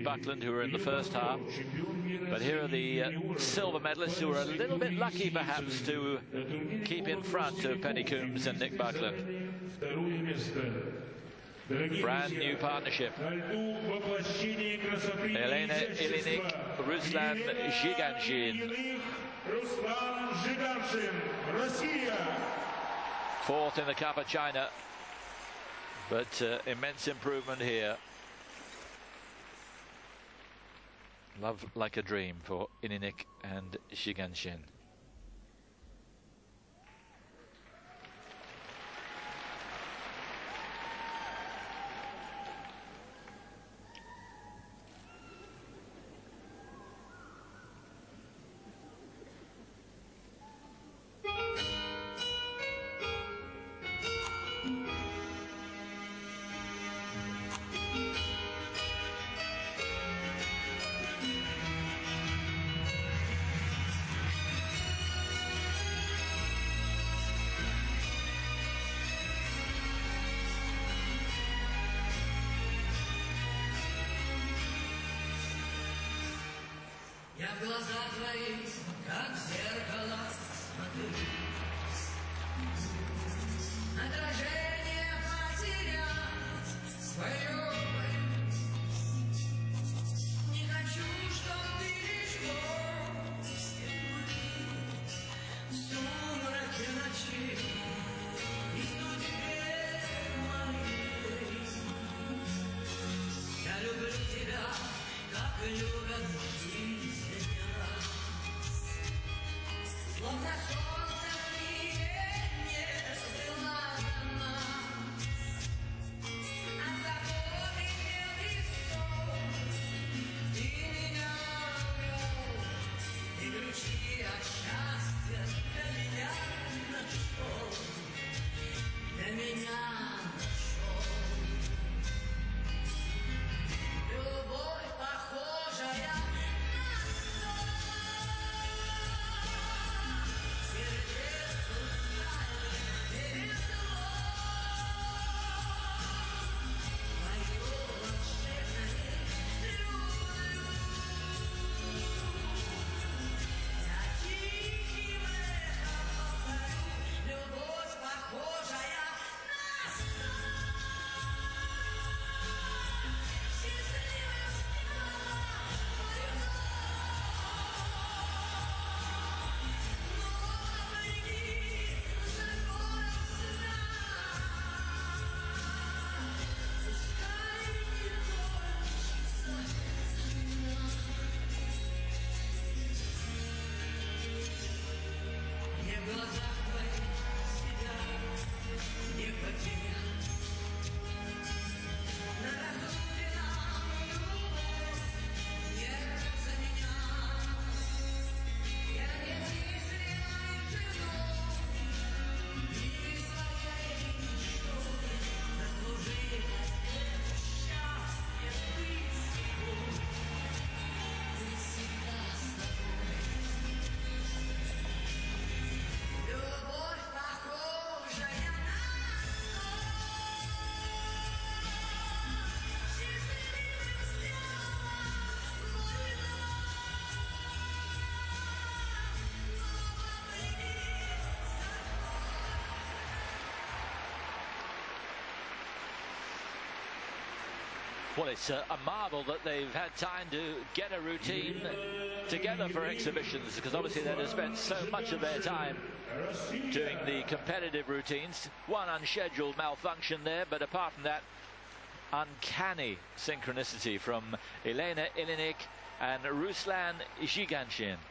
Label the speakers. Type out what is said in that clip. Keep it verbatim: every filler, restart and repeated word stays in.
Speaker 1: Nick Buckland, who were in the first half. But here are the uh, silver medalists, who are a little bit lucky, perhaps, to keep in front of Penny Coombs and Nick Buckland. Brand new partnership. Elena Ilinik, Ruslan Zhiganshин. Fourth in the Cup of China, but uh, immense improvement here. Love like a dream for Ilinik and Zhiganshин.
Speaker 2: Я в глаза твои, как в зеркало, смотрю. Отражение потерять свое боюсь. Не хочу, чтоб ты лишь гостем был в сумраке ночи и судьбе моей. Я люблю тебя, как любят жизнь. Словно солнце в мире не было нас, а заботы белый сон ты меня вел, и ключи от счастья для меня нашел, для меня нашел. Любовь, похожая
Speaker 1: Well, it's a, a marvel that they've had time to get a routine together for exhibitions, because obviously they'd have spent so much of their time doing the competitive routines. One unscheduled malfunction there, but apart from that, uncanny synchronicity from Elena Ilinik and Ruslan Zhiganshин.